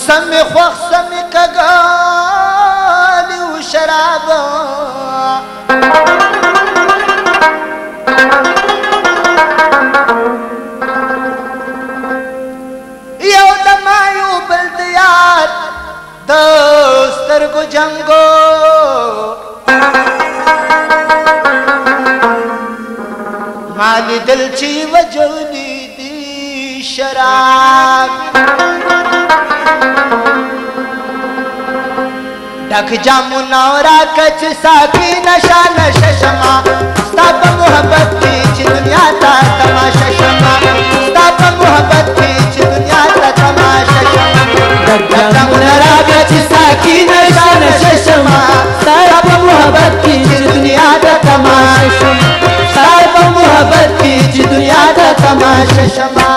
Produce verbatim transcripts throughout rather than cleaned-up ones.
سمي خوخ سمي كقالي وشرابه يو دمايو بالديار دوسترگو جنگو مالي دلچي وجولي دي شراب ڈک جامو نورا کچ ساکی نشا نشا شما ستاپ محبت کی چی دنیا تا تماشا شما ستاپ محبت کی چی دنیا تا تماشا شما ڈک جامو نورا کچ ساکی نشا نشا شما ستاپ محبت کی چی دنیا تا تماشا شما ستاپ محبت کی چی دنیا تا تماشا شما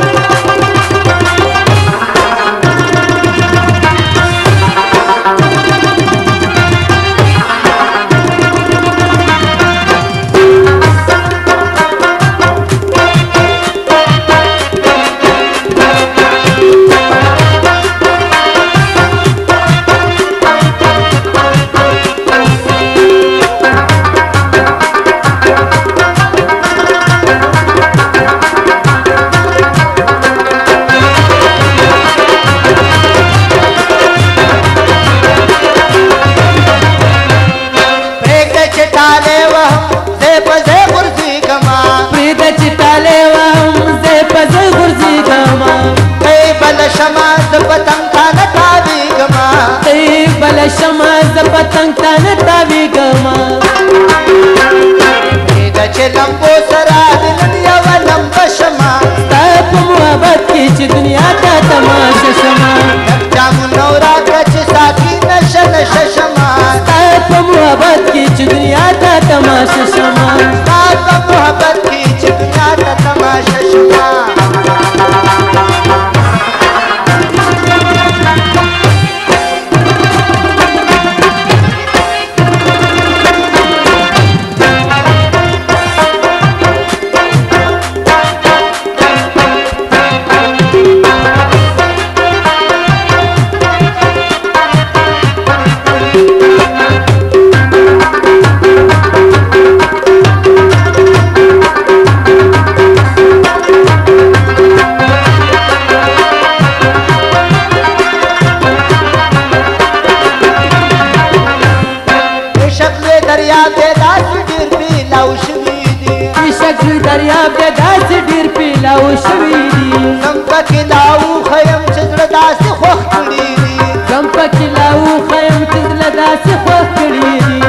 شما ز پتنګ تانه تاوی ګما دا چې لمبو سره د دنیا و لمبه شما ستا په محبت کې چې دنیا ته تماشه شما جامو نورا کچ ساکی نشه نشه شما ستا په محبت کې چې دنیا ته تماشه شما ستا په محبت کې چې دنیا ته تماشه شما دریاب دې داسې ډېر پیلاو شوي دي زم پکې لاو خیم چې زړه داسې خوښ کړي دي زم پکې لاو خیم چې زړه داسې خوښ کړي دي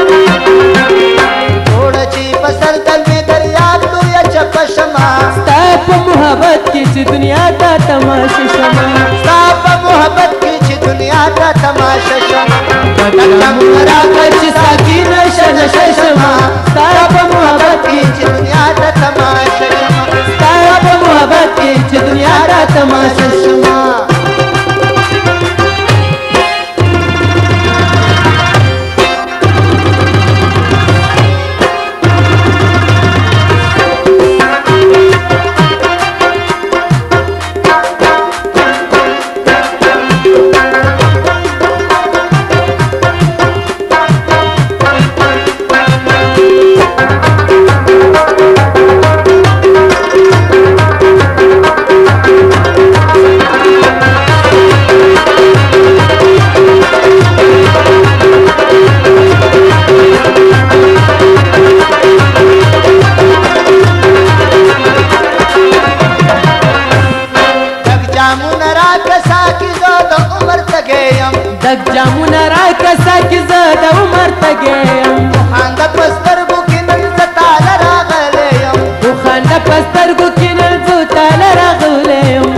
جوړه چې په سر تل مې دریاب لویه چپه شمه ستا په محبت کې چې دنیا ته تماشه شمه ستا په محبت کې چې دنیا ته تماشه شمه راکړه چې ساکي نشه نشه شمه ستا په محبت کې چې دنیا ته تماشه شمه ستا په محبت کې چې دنیا ته تماشه شمه دک جامونه راکسا کې زه د عمر تږی یم خانده په سترګو کې نن زه تاله راغلی یم خانده په سترګو کې نن زه تاله راغلی یم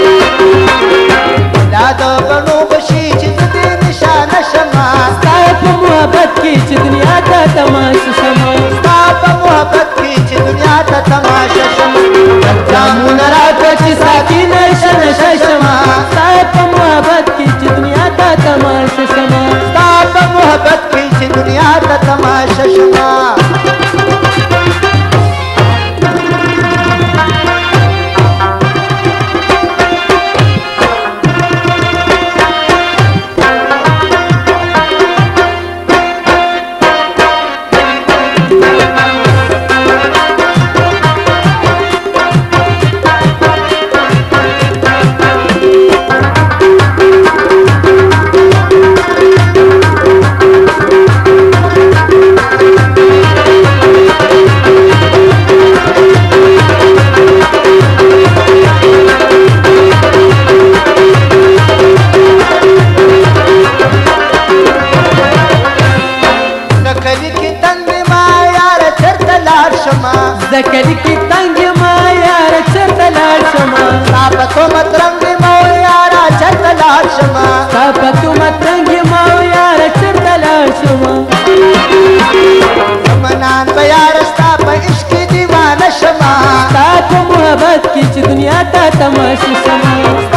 دا د بڼو بشي چې زه دې نشانه شمه ستا په محبت کې چې دنیا ته تماشه شمه ستا په محبت کې چې دنیا ته تماشه شمه دک جامونه راکړه چې ساقي نشه نشه شمه ستا په محبت کې چې دنیا ته تماشه شمه ستا په محبت کې چې دنیا ته تماشه شمه تماشا شمه